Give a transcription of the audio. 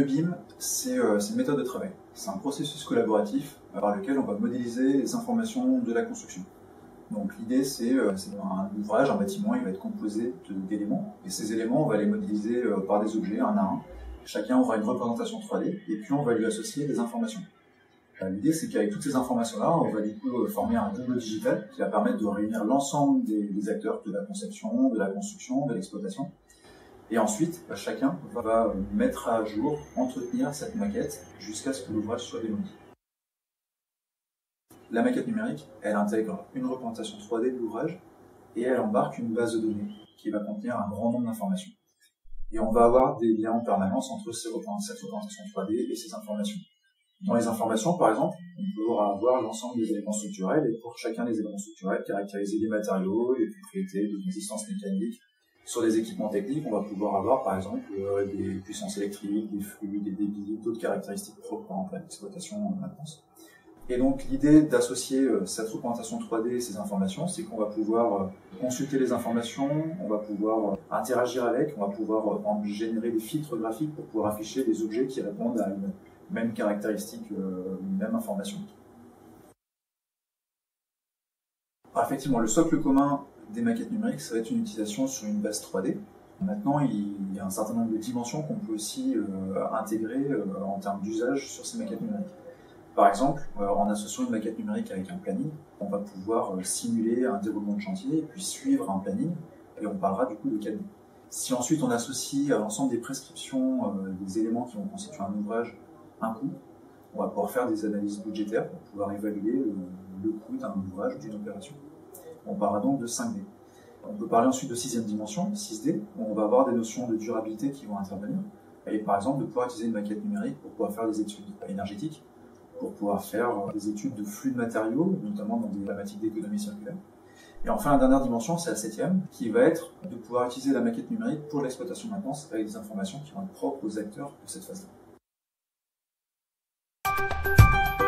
BIM, c'est une méthode de travail. C'est un processus collaboratif par lequel on va modéliser les informations de la construction. Donc l'idée, c'est un ouvrage, un bâtiment, il va être composé d'éléments. Et ces éléments, on va les modéliser par des objets, un à un. Chacun aura une représentation 3D, et puis on va lui associer des informations. L'idée, c'est qu'avec toutes ces informations-là, on va du coup former un tableau digital qui va permettre de réunir l'ensemble des acteurs de la conception, de la construction, de l'exploitation. Et ensuite, chacun va mettre à jour, entretenir cette maquette jusqu'à ce que l'ouvrage soit démoli. La maquette numérique, elle intègre une représentation 3D de l'ouvrage et elle embarque une base de données qui va contenir un grand nombre d'informations. Et on va avoir des liens en permanence entre cette représentation 3D et ces informations. Dans les informations, par exemple, on pourra avoir l'ensemble des éléments structurels et pour chacun des éléments structurels, caractériser les matériaux, les propriétés de résistance mécanique. Sur les équipements techniques, on va pouvoir avoir, par exemple, des puissances électriques, des flux, des débits, d'autres caractéristiques propres, par exemple, à l'exploitation en maintenance. Et donc, l'idée d'associer cette représentation 3D et ces informations, c'est qu'on va pouvoir consulter les informations, on va pouvoir interagir avec, on va pouvoir générer des filtres graphiques pour pouvoir afficher des objets qui répondent à une même caractéristique, une même information. Alors, effectivement, le socle commun des maquettes numériques, ça va être une utilisation sur une base 3D. Maintenant, il y a un certain nombre de dimensions qu'on peut aussi intégrer en termes d'usage sur ces maquettes numériques. Par exemple, en associant une maquette numérique avec un planning, on va pouvoir simuler un déroulement de chantier et puis suivre un planning, et on parlera du coup de cadenas. Si ensuite on associe à l'ensemble des prescriptions, des éléments qui vont constituer un ouvrage, un coût, on va pouvoir faire des analyses budgétaires pour pouvoir évaluer le coût d'un ouvrage ou d'une opération. On parlera donc de 5D. On peut parler ensuite de 6e dimension, 6D, où on va avoir des notions de durabilité qui vont intervenir, et par exemple de pouvoir utiliser une maquette numérique pour pouvoir faire des études énergétiques, pour pouvoir faire des études de flux de matériaux, notamment dans des problématiques d'économie circulaire. Et enfin, la dernière dimension, c'est la 7e, qui va être de pouvoir utiliser la maquette numérique pour l'exploitation maintenance avec des informations qui vont être propres aux acteurs de cette phase-là.